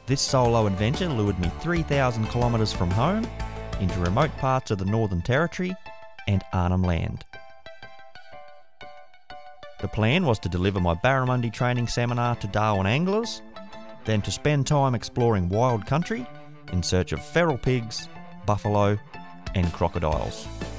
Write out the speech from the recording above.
This solo adventure lured me 3,000 kilometres from home into remote parts of the Northern Territory and Arnhemland. The plan was to deliver my barramundi training seminar to Darwin anglers, then to spend time exploring wild country in search of feral pigs, buffalo and crocodiles.